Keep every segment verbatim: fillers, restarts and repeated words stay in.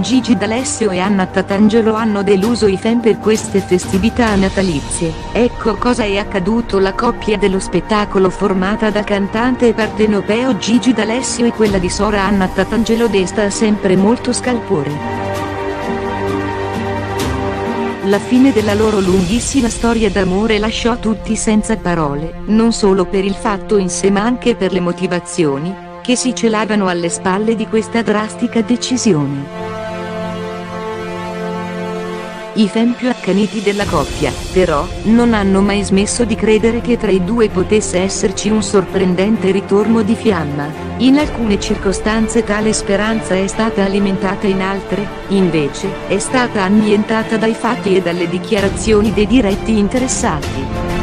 Gigi D'Alessio e Anna Tatangelo hanno deluso i fan per queste festività natalizie. Ecco cosa è accaduto. La coppia dello spettacolo, formata da cantante partenopeo Gigi D'Alessio e quella di sora Anna Tatangelo, desta sempre molto scalpore. La fine della loro lunghissima storia d'amore lasciò tutti senza parole, non solo per il fatto in sé ma anche per le motivazioni che si celavano alle spalle di questa drastica decisione. I fan più accaniti della coppia, però, non hanno mai smesso di credere che tra i due potesse esserci un sorprendente ritorno di fiamma. In alcune circostanze tale speranza è stata alimentata, in altre, invece, è stata annientata dai fatti e dalle dichiarazioni dei diretti interessati.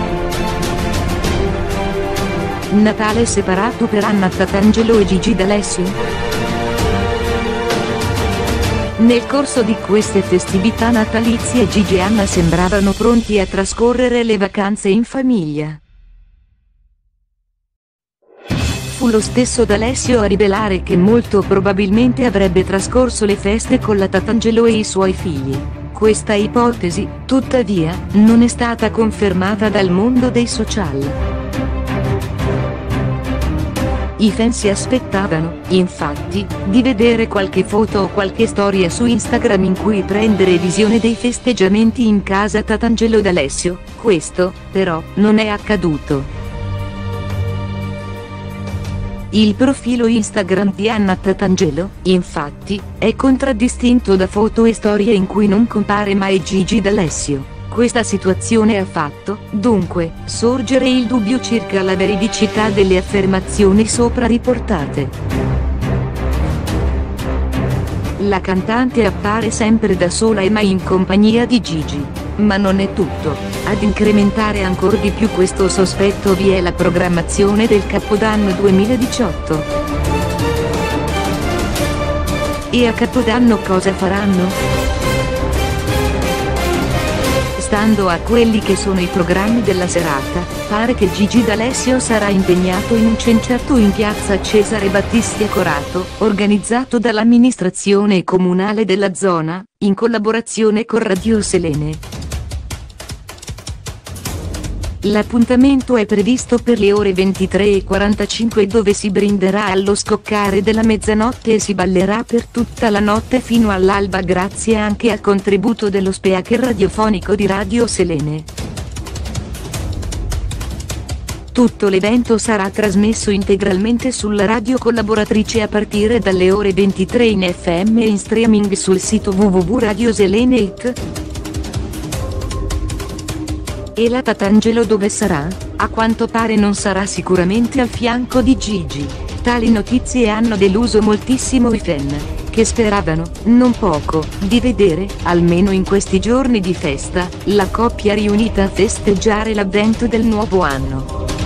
Natale separato per Anna Tatangelo e Gigi D'Alessio? Nel corso di queste festività natalizie Gigi e Anna sembravano pronti a trascorrere le vacanze in famiglia. Fu lo stesso D'Alessio a rivelare che molto probabilmente avrebbe trascorso le feste con la Tatangelo e i suoi figli. Questa ipotesi, tuttavia, non è stata confermata dal mondo dei social. I fan si aspettavano, infatti, di vedere qualche foto o qualche storia su Instagram in cui prendere visione dei festeggiamenti in casa Tatangelo D'Alessio. Questo, però, non è accaduto. Il profilo Instagram di Anna Tatangelo, infatti, è contraddistinto da foto e storie in cui non compare mai Gigi D'Alessio. Questa situazione ha fatto, dunque, sorgere il dubbio circa la veridicità delle affermazioni sopra riportate. La cantante appare sempre da sola e mai in compagnia di Gigi. Ma non è tutto. Ad incrementare ancora di più questo sospetto vi è la programmazione del Capodanno duemiladiciotto. E a Capodanno cosa faranno? Stando a quelli che sono i programmi della serata, pare che Gigi D'Alessio sarà impegnato in un concerto in piazza Cesare Battisti a Corato, organizzato dall'amministrazione comunale della zona, in collaborazione con Radio Selene. L'appuntamento è previsto per le ore ventitré e quarantacinque, dove si brinderà allo scoccare della mezzanotte e si ballerà per tutta la notte fino all'alba, grazie anche al contributo dello speaker radiofonico di Radio Selene. Tutto l'evento sarà trasmesso integralmente sulla radio collaboratrice a partire dalle ore ventitré in F M e in streaming sul sito w w w punto radio selene punto it. E la Tatangelo dove sarà? A quanto pare non sarà sicuramente al fianco di Gigi. Tali notizie hanno deluso moltissimo i fan, che speravano, non poco, di vedere, almeno in questi giorni di festa, la coppia riunita a festeggiare l'avvento del nuovo anno.